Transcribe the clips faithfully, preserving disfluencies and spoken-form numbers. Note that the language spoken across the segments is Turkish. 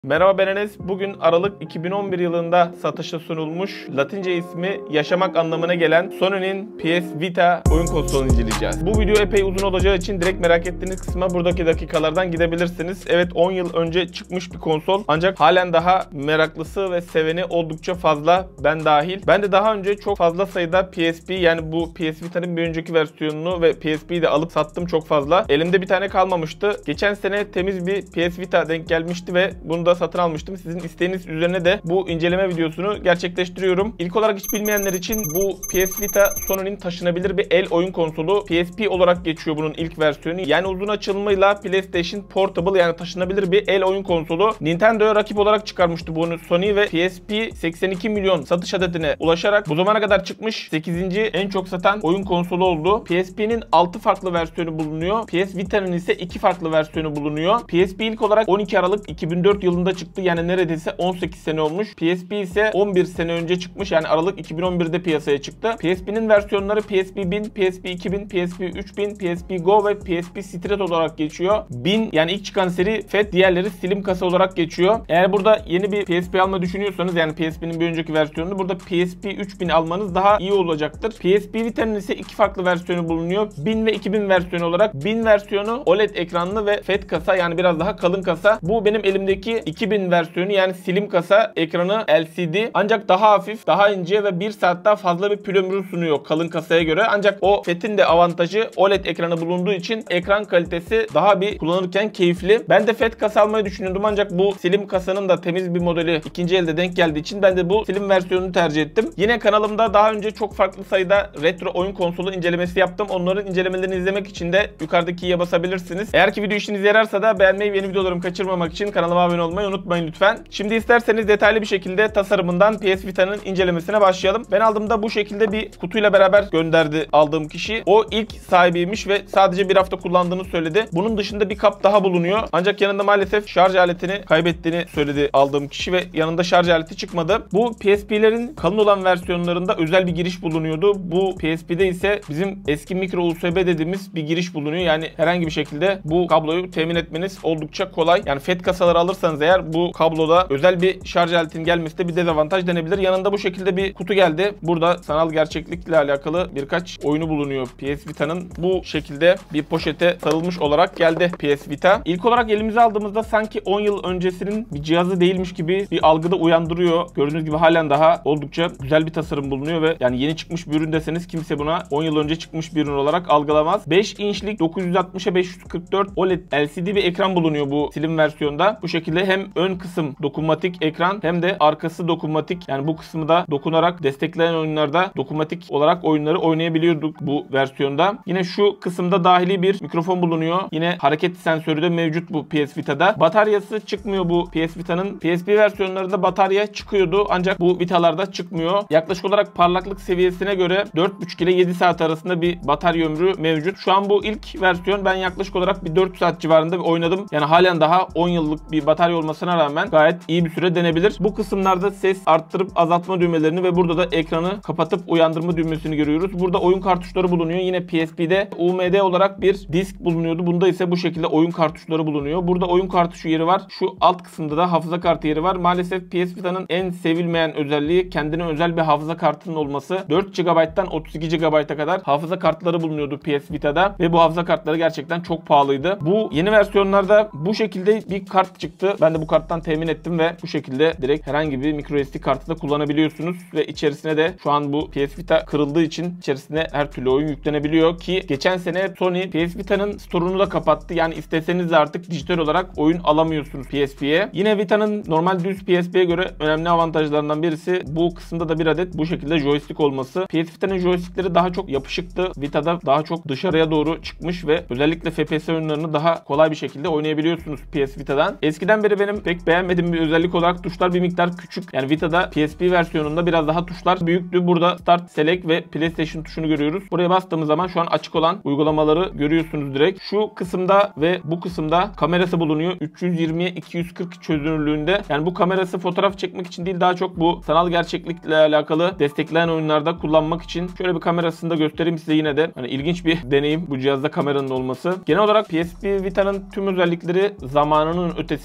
Merhaba, ben Enes. Bugün Aralık iki bin on bir yılında satışa sunulmuş, Latince ismi yaşamak anlamına gelen Sony'nin P S Vita oyun konsolunu inceleyeceğiz. Bu video epey uzun olacağı için direkt merak ettiğiniz kısma buradaki dakikalardan gidebilirsiniz. Evet, on yıl önce çıkmış bir konsol, ancak halen daha meraklısı ve seveni oldukça fazla, ben dahil. Ben de daha önce çok fazla sayıda P S P, yani bu P S Vita'nın bir önceki versiyonunu ve P S P'yi de alıp sattım çok fazla. Elimde bir tane kalmamıştı. Geçen sene temiz bir P S Vita denk gelmişti ve bunu da satın almıştım. Sizin isteğiniz üzerine de bu inceleme videosunu gerçekleştiriyorum. İlk olarak hiç bilmeyenler için bu P S Vita Sony'nin taşınabilir bir el oyun konsolu. P S P olarak geçiyor bunun ilk versiyonu. Yani uzun açılımıyla PlayStation Portable, yani taşınabilir bir el oyun konsolu. Nintendo'ya rakip olarak çıkarmıştı bunu Sony ve P S P seksen iki milyon satış adedine ulaşarak bu zamana kadar çıkmış sekizinci en çok satan oyun konsolu oldu. P S P'nin altı farklı versiyonu bulunuyor. P S Vita'nın ise iki farklı versiyonu bulunuyor. P S P ilk olarak on iki Aralık iki bin dört yılında çıktı. Yani neredeyse on sekiz sene olmuş. P S P ise on bir sene önce çıkmış. Yani Aralık iki bin on birde piyasaya çıktı. P S P'nin versiyonları P S P bin, P S P iki bin, P S P üç bin, P S P Go ve P S P Street olarak geçiyor. bin, yani ilk çıkan seri F A T, diğerleri Slim kasa olarak geçiyor. Eğer burada yeni bir P S P alma düşünüyorsanız, yani P S P'nin bir önceki versiyonunu, burada P S P üç bin almanız daha iyi olacaktır. P S P Vita'nın ise iki farklı versiyonu bulunuyor. bin ve iki bin versiyonu olarak. bin versiyonu O L E D ekranlı ve F A T kasa, yani biraz daha kalın kasa. Bu benim elimdeki iki bin versiyonu, yani slim kasa, ekranı L C D, ancak daha hafif, daha ince ve bir saat daha fazla bir pil ömrü sunuyor kalın kasaya göre. Ancak o F A T'in de avantajı, O L E D ekranı bulunduğu için ekran kalitesi daha bir kullanırken keyifli. Ben de F A T kasa almayı düşünüyordum, ancak bu slim kasanın da temiz bir modeli ikinci elde denk geldiği için ben de bu slim versiyonunu tercih ettim. Yine kanalımda daha önce çok farklı sayıda retro oyun konsolu incelemesi yaptım. Onların incelemelerini izlemek için de yukarıdaki i'ye basabilirsiniz. Eğer ki video işinize yararsa da beğenmeyi ve yeni videolarımı kaçırmamak için kanalıma abone olmayı unutmayın lütfen. Şimdi isterseniz detaylı bir şekilde tasarımından P S Vita'nın incelemesine başlayalım. Ben aldığımda bu şekilde bir kutuyla beraber gönderdi aldığım kişi. O ilk sahibiymiş ve sadece bir hafta kullandığını söyledi. Bunun dışında bir kap daha bulunuyor. Ancak yanında maalesef şarj aletini kaybettiğini söyledi aldığım kişi ve yanında şarj aleti çıkmadı. Bu P S P'lerin kalın olan versiyonlarında özel bir giriş bulunuyordu. Bu P S P'de ise bizim eski micro U S B dediğimiz bir giriş bulunuyor. Yani herhangi bir şekilde bu kabloyu temin etmeniz oldukça kolay. Yani F A T kasaları alırsanız eğer bu kabloda özel bir şarj aletinin gelmesi de bir dezavantaj denebilir. Yanında bu şekilde bir kutu geldi. Burada sanal gerçeklikle alakalı birkaç oyunu bulunuyor P S Vita'nın. Bu şekilde bir poşete sarılmış olarak geldi P S Vita. İlk olarak elimize aldığımızda sanki on yıl öncesinin bir cihazı değilmiş gibi bir algıda uyandırıyor. Gördüğünüz gibi halen daha oldukça güzel bir tasarım bulunuyor ve yani yeni çıkmış bir ürün deseniz kimse buna on yıl önce çıkmış bir ürün olarak algılamaz. beş inçlik dokuz yüz altmışa beş yüz kırk dört O L E D L C D bir ekran bulunuyor bu slim versiyonda. Bu şekilde hem ön kısım dokunmatik ekran hem de arkası dokunmatik, yani bu kısmı da dokunarak destekleyen oyunlarda dokunmatik olarak oyunları oynayabiliyorduk bu versiyonda. Yine şu kısımda dahili bir mikrofon bulunuyor. Yine hareket sensörü de mevcut bu P S Vita'da. Bataryası çıkmıyor bu P S Vita'nın. P S P versiyonlarında batarya çıkıyordu ancak bu Vita'larda çıkmıyor. Yaklaşık olarak parlaklık seviyesine göre dört buçuk ile yedi saat arasında bir batarya ömrü mevcut. Şu an bu ilk versiyon, ben yaklaşık olarak bir dört saat civarında bir oynadım. Yani halen daha on yıllık bir batarya olmasına rağmen gayet iyi bir süre denebilir. Bu kısımlarda ses arttırıp azaltma düğmelerini ve burada da ekranı kapatıp uyandırma düğmesini görüyoruz. Burada oyun kartuşları bulunuyor. Yine P S P'de U M D olarak bir disk bulunuyordu. Bunda ise bu şekilde oyun kartuşları bulunuyor. Burada oyun kartuşu yeri var. Şu alt kısımda da hafıza kartı yeri var. Maalesef P S Vita'nın en sevilmeyen özelliği kendine özel bir hafıza kartının olması. dört gigabayttan otuz iki gigabayta kadar hafıza kartları bulunuyordu P S Vita'da ve bu hafıza kartları gerçekten çok pahalıydı. Bu yeni versiyonlarda bu şekilde bir kart çıktı. Ben de bu karttan temin ettim ve bu şekilde direkt herhangi bir micro S D kartı da kullanabiliyorsunuz ve içerisine de şu an bu P S Vita kırıldığı için içerisine her türlü oyun yüklenebiliyor ki geçen sene Sony P S Vita'nın store'unu da kapattı. Yani isteseniz de artık dijital olarak oyun alamıyorsunuz P S P'ye. Yine Vita'nın normal düz P S P'ye göre önemli avantajlarından birisi bu kısımda da bir adet bu şekilde joystick olması. P S Vita'nın joystickleri daha çok yapışıktı. Vita'da daha çok dışarıya doğru çıkmış ve özellikle F P S oyunlarını daha kolay bir şekilde oynayabiliyorsunuz P S Vita'dan. Eskiden beri benim pek beğenmediğim bir özellik olarak tuşlar bir miktar küçük. Yani Vita'da P S P versiyonunda biraz daha tuşlar büyüktü. Burada Start, Select ve PlayStation tuşunu görüyoruz. Buraya bastığımız zaman şu an açık olan uygulamaları görüyorsunuz direkt. Şu kısımda ve bu kısımda kamerası bulunuyor. üç yüz yirmiye iki yüz kırk çözünürlüğünde. Yani bu kamerası fotoğraf çekmek için değil, daha çok bu sanal gerçeklikle alakalı destekleyen oyunlarda kullanmak için. Şöyle bir kamerasını da göstereyim size yine de. Hani ilginç bir deneyim bu cihazda kameranın olması. Genel olarak P S P Vita'nın tüm özellikleri zamanının ötesinde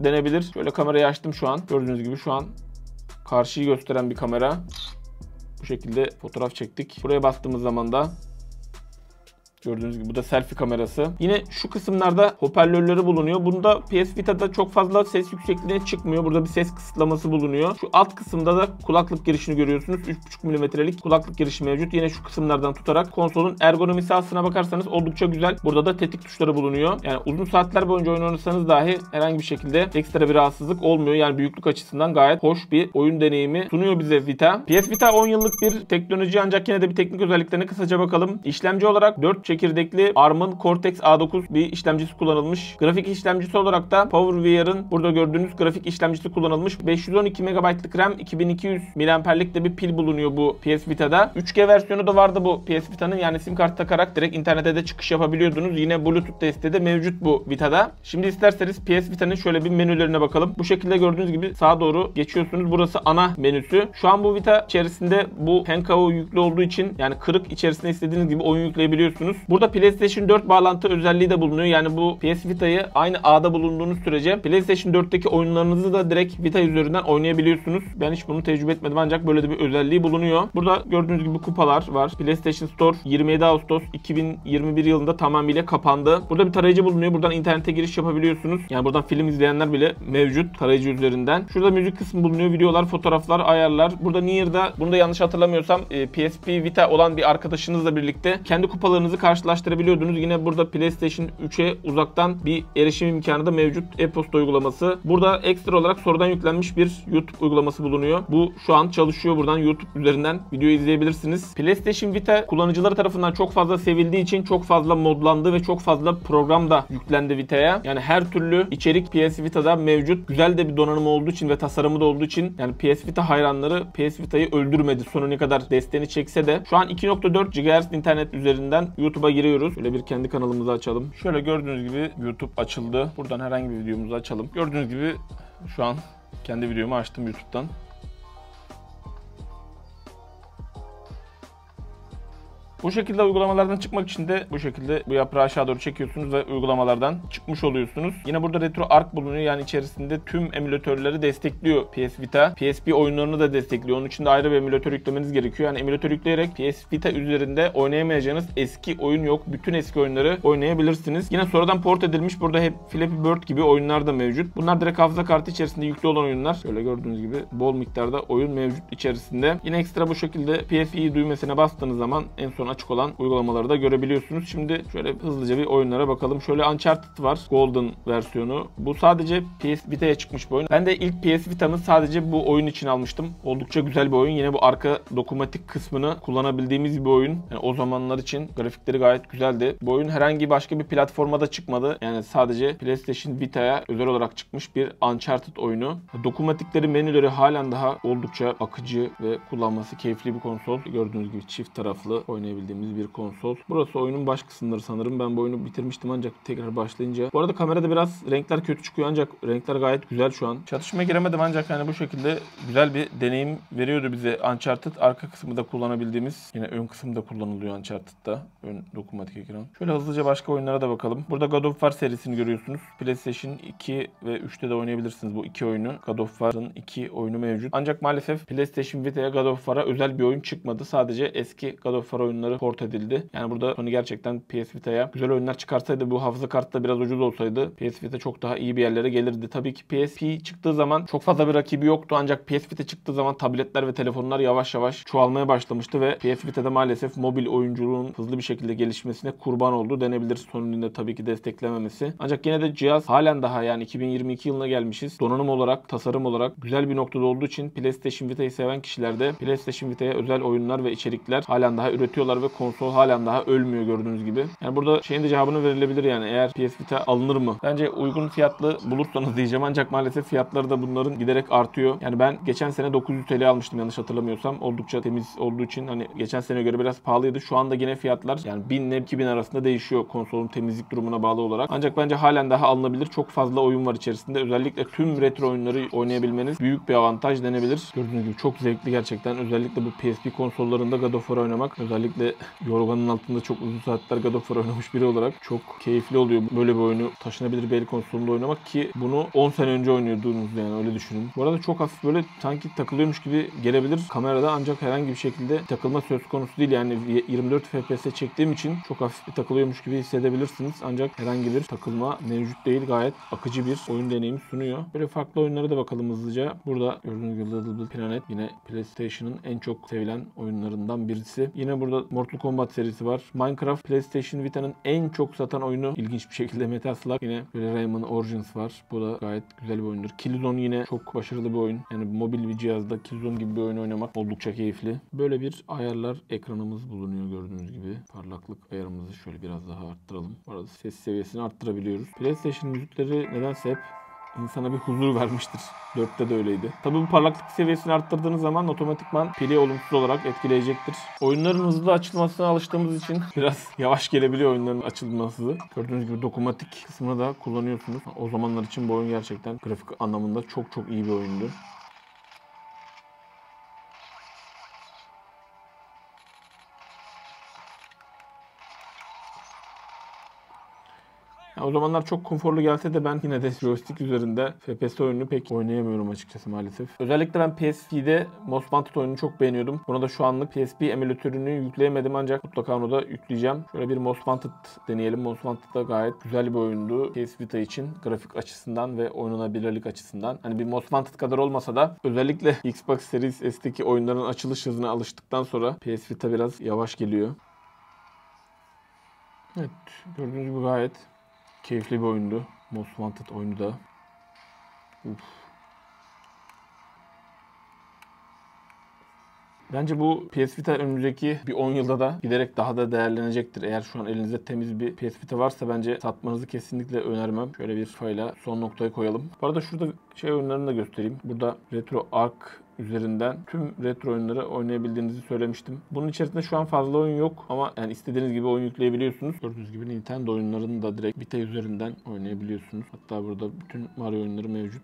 denebilir. Şöyle kamerayı açtım şu an. Gördüğünüz gibi şu an karşıyı gösteren bir kamera. Bu şekilde fotoğraf çektik. Buraya bastığımız zaman da gördüğünüz gibi bu da selfie kamerası. Yine şu kısımlarda hoparlörleri bulunuyor. Bunda P S Vita'da çok fazla ses yüksekliğine çıkmıyor. Burada bir ses kısıtlaması bulunuyor. Şu alt kısımda da kulaklık girişini görüyorsunuz. üç buçuk milimetrelik kulaklık girişi mevcut. Yine şu kısımlardan tutarak konsolun ergonomisi aslına bakarsanız oldukça güzel. Burada da tetik tuşları bulunuyor. Yani uzun saatler boyunca oyun oynarsanız dahi herhangi bir şekilde ekstra bir rahatsızlık olmuyor. Yani büyüklük açısından gayet hoş bir oyun deneyimi sunuyor bize Vita. P S Vita on yıllık bir teknoloji, ancak yine de bir teknik özelliklerine kısaca bakalım. İşlemci olarak dört çekirdekli Arm'ın Cortex A dokuz bir işlemcisi kullanılmış. Grafik işlemcisi olarak da PowerVR'ın burada gördüğünüz grafik işlemcisi kullanılmış. beş yüz on iki megabaytlık RAM, iki bin iki yüz miliamperlik de bir pil bulunuyor bu P S Vita'da. üç G versiyonu da vardı bu P S Vita'nın. Yani sim kart takarak direkt internete de çıkış yapabiliyordunuz. Yine Bluetooth desteği de mevcut bu Vita'da. Şimdi isterseniz P S Vita'nın şöyle bir menülerine bakalım. Bu şekilde gördüğünüz gibi sağa doğru geçiyorsunuz. Burası ana menüsü. Şu an bu Vita içerisinde bu Henkawo yüklü olduğu için, yani kırık içerisinde istediğiniz gibi oyun yükleyebiliyorsunuz. Burada PlayStation dört bağlantı özelliği de bulunuyor. Yani bu P S Vita'yı aynı ağda bulunduğunuz sürece PlayStation dörtteki oyunlarınızı da direkt Vita üzerinden oynayabiliyorsunuz. Ben hiç bunu tecrübe etmedim, ancak böyle de bir özelliği bulunuyor. Burada gördüğünüz gibi kupalar var. PlayStation Store yirmi yedi Ağustos iki bin yirmi bir yılında tamamıyla kapandı. Burada bir tarayıcı bulunuyor. Buradan internete giriş yapabiliyorsunuz. Yani buradan film izleyenler bile mevcut tarayıcı üzerinden. Şurada müzik kısmı bulunuyor. Videolar, fotoğraflar, ayarlar. Burada Nier'da, bunu da yanlış hatırlamıyorsam P S P Vita olan bir arkadaşınızla birlikte kendi kupalarınızı karşılaştırabiliyordunuz. Yine burada PlayStation üçe uzaktan bir erişim imkanı da mevcut. E-posta uygulaması. Burada ekstra olarak sonradan yüklenmiş bir YouTube uygulaması bulunuyor. Bu şu an çalışıyor. Buradan YouTube üzerinden video izleyebilirsiniz. PlayStation Vita kullanıcıları tarafından çok fazla sevildiği için çok fazla modlandı ve çok fazla program da yüklendi Vita'ya. Yani her türlü içerik P S Vita'da mevcut. Güzel de bir donanım olduğu için ve tasarımı da olduğu için, yani P S Vita hayranları P S Vita'yı öldürmedi. Sonu ne kadar desteğini çekse de. Şu an iki nokta dört gigahertz internet üzerinden YouTube'a giriyoruz. Şöyle bir kendi kanalımızı açalım. Şöyle gördüğünüz gibi YouTube açıldı. Buradan herhangi bir videomuzu açalım. Gördüğünüz gibi şu an kendi videomu açtım YouTube'dan. Bu şekilde uygulamalardan çıkmak için de bu şekilde bu yaprağı aşağı doğru çekiyorsunuz ve uygulamalardan çıkmış oluyorsunuz. Yine burada RetroArch bulunuyor. Yani içerisinde tüm emülatörleri destekliyor P S Vita. P S P oyunlarını da destekliyor. Onun için de ayrı bir emülatör yüklemeniz gerekiyor. Yani emülatör yükleyerek P S Vita üzerinde oynayamayacağınız eski oyun yok. Bütün eski oyunları oynayabilirsiniz. Yine sonradan port edilmiş. Burada hep Flappy Bird gibi oyunlar da mevcut. Bunlar direkt hafıza kartı içerisinde yüklü olan oyunlar. Şöyle gördüğünüz gibi bol miktarda oyun mevcut içerisinde. Yine ekstra bu şekilde P S I düğmesine bastığınız zaman en son açık olan uygulamaları da görebiliyorsunuz. Şimdi şöyle hızlıca bir oyunlara bakalım. Şöyle Uncharted var. Golden versiyonu. Bu sadece P S Vita'ya çıkmış bir oyun. Ben de ilk P S Vita'mı sadece bu oyun için almıştım. Oldukça güzel bir oyun. Yine bu arka dokunmatik kısmını kullanabildiğimiz bir oyun. Yani o zamanlar için grafikleri gayet güzeldi. Bu oyun herhangi başka bir platforma da çıkmadı. Yani sadece PlayStation Vita'ya özel olarak çıkmış bir Uncharted oyunu. Dokunmatikleri, menüleri halen daha oldukça akıcı ve kullanması keyifli bir konsol. Gördüğünüz gibi çift taraflı oynayabildiğimiz bir konsol. Burası oyunun baş kısımları sanırım. Ben bu oyunu bitirmiştim ancak tekrar başlayınca. Bu arada kamerada biraz renkler kötü çıkıyor ancak renkler gayet güzel şu an. Çatışmaya giremedim ancak hani bu şekilde güzel bir deneyim veriyordu bize Uncharted. Arka kısmı da kullanabildiğimiz, yine ön kısmı da kullanılıyor Uncharted'da. Ön dokunmatik ekran. Şöyle hızlıca başka oyunlara da bakalım. Burada God of War serisini görüyorsunuz. PlayStation iki ve üçte de oynayabilirsiniz bu iki oyunu. God of War'ın iki oyunu mevcut. Ancak maalesef PlayStation Vita'ya God of War'a özel bir oyun çıkmadı. Sadece eski God of War oyunları port edildi. Yani burada Sony gerçekten P S Vita'ya güzel oyunlar çıkarsaydı, bu hafıza kartı da biraz ucuz olsaydı P S Vita çok daha iyi bir yerlere gelirdi. Tabii ki P S P çıktığı zaman çok fazla bir rakibi yoktu, ancak P S Vita çıktığı zaman tabletler ve telefonlar yavaş yavaş çoğalmaya başlamıştı ve P S Vita'da maalesef mobil oyunculuğun hızlı bir şekilde gelişmesine kurban oldu denebilir. Sony'nin de tabii ki desteklememesi. Ancak yine de cihaz halen daha, yani iki bin yirmi iki yılına gelmişiz. Donanım olarak, tasarım olarak güzel bir noktada olduğu için PlayStation Vita'yı seven kişiler de PlayStation Vita'ya özel oyunlar ve içerikler halen daha üretiyorlar ve konsol halen daha ölmüyor gördüğünüz gibi. Yani burada şeyin de cevabını verilebilir, yani eğer P S Vita alınır mı? Bence uygun fiyatlı bulursanız diyeceğim, ancak maalesef fiyatları da bunların giderek artıyor. Yani ben geçen sene dokuz yüz TL almıştım yanlış hatırlamıyorsam. Oldukça temiz olduğu için hani geçen sene göre biraz pahalıydı. Şu anda yine fiyatlar yani bin ile iki bin arasında değişiyor konsolun temizlik durumuna bağlı olarak. Ancak bence halen daha alınabilir. Çok fazla oyun var içerisinde. Özellikle tüm retro oyunları oynayabilmeniz büyük bir avantaj denebilir. Gördüğünüz gibi çok zevkli gerçekten. Özellikle bu P S P konsollarında God of War oynamak özellikle böyle yorganın altında çok uzun saatler God of War oynamış biri olarak çok keyifli oluyor böyle bir oyunu taşınabilir bir el konsolunda oynamak ki bunu on sene önce oynuyordunuz yani öyle düşünün. Bu arada çok hafif böyle sanki takılıyormuş gibi gelebilir kamerada ancak herhangi bir şekilde takılma söz konusu değil. Yani yirmi dört F P S çektiğim için çok hafif bir takılıyormuş gibi hissedebilirsiniz. Ancak herhangi bir takılma mevcut değil. Gayet akıcı bir oyun deneyimi sunuyor. Böyle farklı oyunlara da bakalım hızlıca. Burada gördüğünüz gibi Little Big Planet yine PlayStation'ın en çok sevilen oyunlarından birisi. Yine burada Mortal Kombat serisi var. Minecraft PlayStation Vita'nın en çok satan oyunu ilginç bir şekilde Metal Slug. Yine böyle Rayman Origins var. Bu da gayet güzel bir oyundur. Killzone yine çok başarılı bir oyun. Yani mobil bir cihazda Killzone gibi bir oyun oynamak oldukça keyifli. Böyle bir ayarlar ekranımız bulunuyor gördüğünüz gibi. Parlaklık ayarımızı şöyle biraz daha arttıralım. Bu arada ses seviyesini arttırabiliyoruz. PlayStation müzikleri nedense hep insana bir huzur vermiştir. dörtte de öyleydi. Tabii bu parlaklık seviyesini arttırdığınız zaman otomatikman pili olumsuz olarak etkileyecektir. Oyunların hızlı açılmasına alıştığımız için biraz yavaş gelebiliyor oyunların açılması. Gördüğünüz gibi dokunmatik kısmını da kullanıyorsunuz. O zamanlar için bu oyun gerçekten grafik anlamında çok çok iyi bir oyundu. O zamanlar çok konforlu gelse de ben yine de joystick üzerinde F P S oyununu pek oynayamıyorum açıkçası maalesef. Özellikle ben P S P'de Most Wanted oyununu çok beğeniyordum. Buna da şu anlık P S P emülatörünü yükleyemedim ancak mutlaka onu da yükleyeceğim. Şöyle bir Most Wanted deneyelim. Most Wanted da gayet güzel bir oyundu P S Vita için grafik açısından ve oynanabilirlik açısından. Hani bir Most Wanted kadar olmasa da özellikle Xbox Series S'teki oyunların açılış hızına alıştıktan sonra P S Vita biraz yavaş geliyor. Evet, gördüğünüz gibi gayet keyifli bir oyundu. Most Wanted oyunu da. Uf. Bence bu P S Vita önümüzdeki bir on yılda da giderek daha da değerlenecektir. Eğer şu an elinizde temiz bir P S Vita varsa bence satmanızı kesinlikle önermem. Şöyle bir fayla son noktayı koyalım. Bu arada şurada şey oyunlarını da göstereyim. Burada RetroArch üzerinden tüm retro oyunları oynayabildiğinizi söylemiştim. Bunun içerisinde şu an fazla oyun yok ama yani istediğiniz gibi oyun yükleyebiliyorsunuz. Gördüğünüz gibi Nintendo oyunlarını da direkt Vita üzerinden oynayabiliyorsunuz. Hatta burada bütün Mario oyunları mevcut.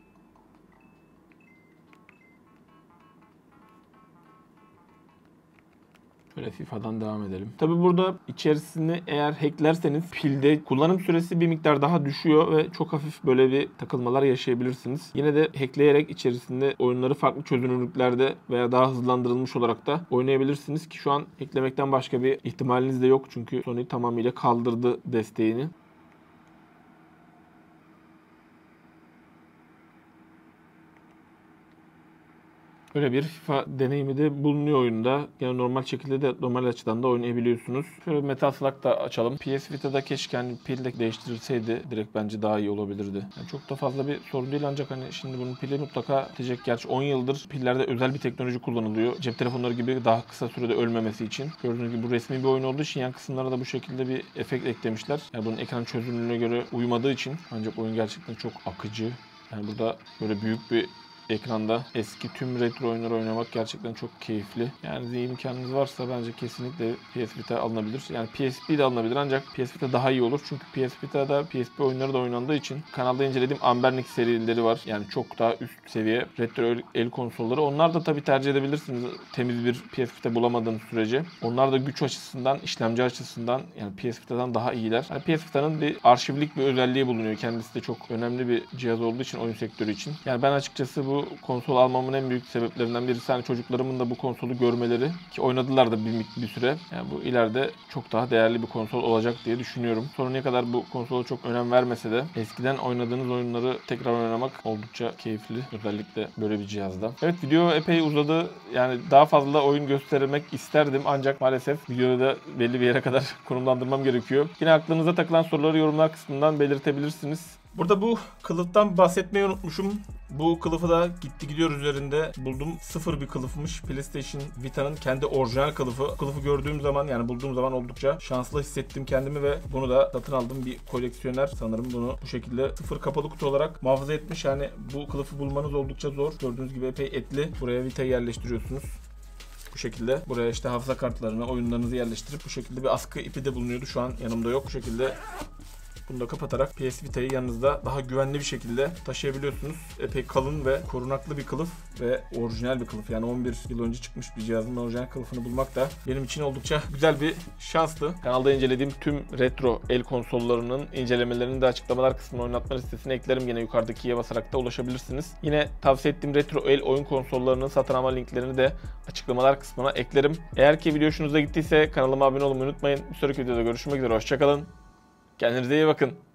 Şöyle FIFA'dan devam edelim. Tabi burada içerisini eğer hacklerseniz pilde kullanım süresi bir miktar daha düşüyor ve çok hafif böyle bir takılmalar yaşayabilirsiniz. Yine de hackleyerek içerisinde oyunları farklı çözünürlüklerde veya daha hızlandırılmış olarak da oynayabilirsiniz ki şu an hacklemekten başka bir ihtimaliniz de yok. Çünkü Sony tamamıyla kaldırdı desteğini. Böyle bir FIFA deneyimi de bulunuyor oyunda. Yani normal şekilde de normal açıdan da oynayabiliyorsunuz. Şöyle Metal Slug da açalım. P S Vita'da keşke hani pil de değiştirilseydi direkt bence daha iyi olabilirdi. Yani çok da fazla bir sorun değil ancak hani şimdi bunun pili mutlaka bitecek. Gerçi on yıldır pillerde özel bir teknoloji kullanılıyor. Cep telefonları gibi daha kısa sürede ölmemesi için. Gördüğünüz gibi bu resmi bir oyun olduğu için yan kısımlara da bu şekilde bir efekt eklemişler. Yani bunun ekran çözünürlüğüne göre uymadığı için ancak oyun gerçekten çok akıcı. Yani burada böyle büyük bir ekranda eski tüm retro oyunları oynamak gerçekten çok keyifli. Yani imkanınız varsa bence kesinlikle P S Vita alınabilir. Yani P S P de alınabilir ancak P S Vita daha iyi olur. Çünkü P S Vita'da P S P oyunları da oynandığı için kanalda incelediğim Anbernic serileri var. Yani çok daha üst seviye retro el konsolları. Onlar da tabii tercih edebilirsiniz. Temiz bir P S Vita bulamadığınız sürece. Onlar da güç açısından, işlemci açısından yani P S Vita'dan daha iyiler. Yani P S Vita'nın bir arşivlik bir özelliği bulunuyor. Kendisi de çok önemli bir cihaz olduğu için oyun sektörü için. Yani ben açıkçası bu Bu konsol almamın en büyük sebeplerinden birisi hani çocuklarımın da bu konsolu görmeleri ki oynadılar da bir, bir süre. Yani bu ileride çok daha değerli bir konsol olacak diye düşünüyorum. Sonra ne kadar bu konsola çok önem vermese de eskiden oynadığınız oyunları tekrar oynamak oldukça keyifli. Özellikle böyle bir cihazda. Evet video epey uzadı. Yani daha fazla oyun göstermek isterdim ancak maalesef videoda da belli bir yere kadar konumlandırmam gerekiyor. Yine aklınıza takılan soruları yorumlar kısmından belirtebilirsiniz. Burada bu kılıftan bahsetmeyi unutmuşum. Bu kılıfı da gitti gidiyor üzerinde buldum. Sıfır bir kılıfmış. PlayStation Vita'nın kendi orijinal kılıfı. Kılıfı gördüğüm zaman yani bulduğum zaman oldukça şanslı hissettim kendimi ve bunu da satın aldım. Bir koleksiyoner sanırım bunu bu şekilde sıfır kapalı kutu olarak muhafaza etmiş. Yani bu kılıfı bulmanız oldukça zor. Gördüğünüz gibi epey etli. Buraya Vita'yı yerleştiriyorsunuz. Bu şekilde. Buraya işte hafıza kartlarını, oyunlarınızı yerleştirip bu şekilde bir askı ipi de bulunuyordu. Şu an yanımda yok. Bu şekilde Bunu da kapatarak P S Vita'yı yanınızda daha güvenli bir şekilde taşıyabiliyorsunuz. Epey kalın ve korunaklı bir kılıf ve orijinal bir kılıf. Yani on bir yıl önce çıkmış bir cihazın orijinal kılıfını bulmak da benim için oldukça güzel bir şanstı. Kanalda incelediğim tüm retro el konsollarının incelemelerini de açıklamalar kısmına, oynatma listesine eklerim. Yine yukarıdakiye basarak da ulaşabilirsiniz. Yine tavsiye ettiğim retro el oyun konsollarının satın alma linklerini de açıklamalar kısmına eklerim. Eğer ki video hoşunuza gittiyse kanalıma abone olmayı unutmayın. Bir sonraki videoda görüşmek üzere. Hoşçakalın. Kendinize iyi bakın.